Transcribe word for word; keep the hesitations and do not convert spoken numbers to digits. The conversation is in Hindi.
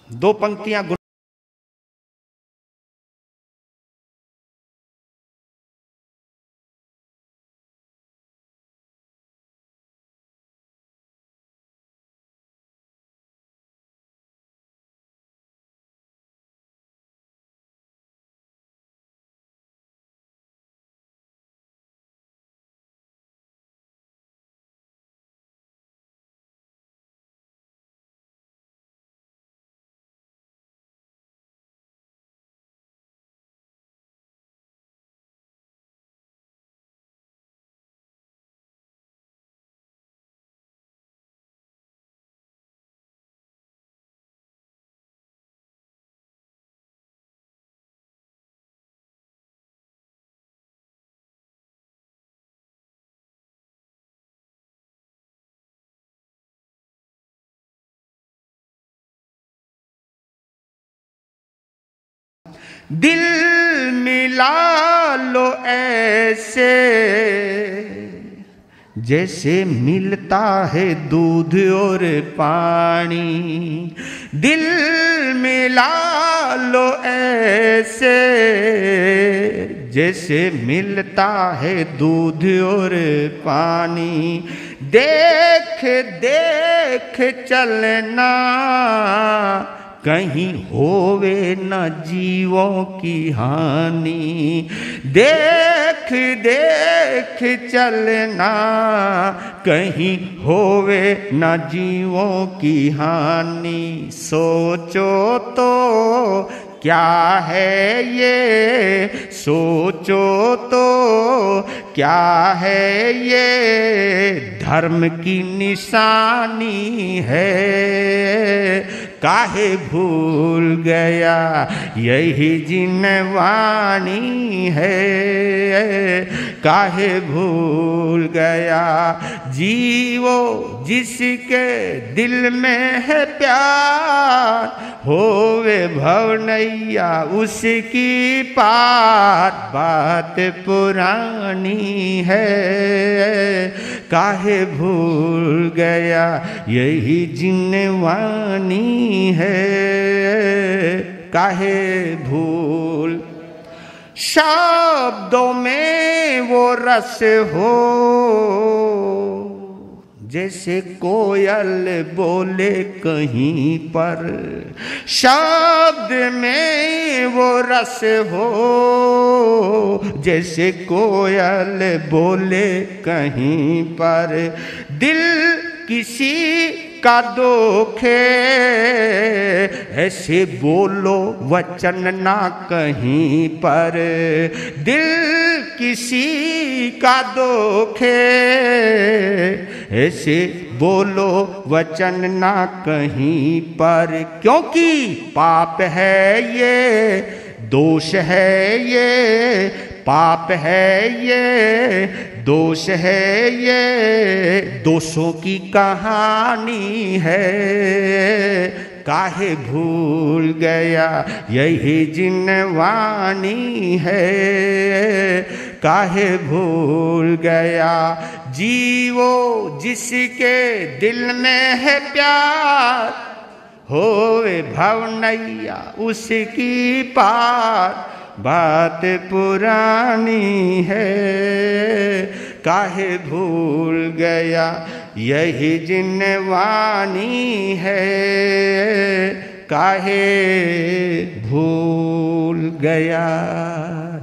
दो पंक्तियां गुण दिल मिला लो ऐसे जैसे मिलता है दूध और पानी। दिल मिला लो ऐसे जैसे मिलता है दूध और पानी। देख देख चलना कहीं होवे न जीवों की हानि। देख देख चलना कहीं होवे न जीवों की हानि। सोचो तो क्या है ये, सोचो तो क्या है ये, धर्म की निशानी है। काहे भूल गया यही जिनवानी है। काहे भूल गया जीवो जिसके दिल में है प्यार, होवे भवनैया उसकी पार। बात पुरानी है काहे भूल गया यही जिनवानी है। काहे भूल शब्दों में वो रस हो जैसे कोयल बोले कहीं पर। शब्द में वो रस हो जैसे कोयल बोले कहीं पर। दिल किसी का दोखे ऐसे बोलो वचन ना कहीं पर। दिल किसी का दोखे ऐसे बोलो वचन ना कहीं पर। क्योंकि पाप है ये, दोष है ये, पाप है ये, दोष है ये, दोषों की कहानी है। काहे भूल गया यही जिनवानी है। काहे भूल गया जीवो जिसके दिल में है प्यार, होवे भवनैया उसकी पार। बात पुरानी है काहे भूल गया यही जिनवानी है। काहे भूल गया।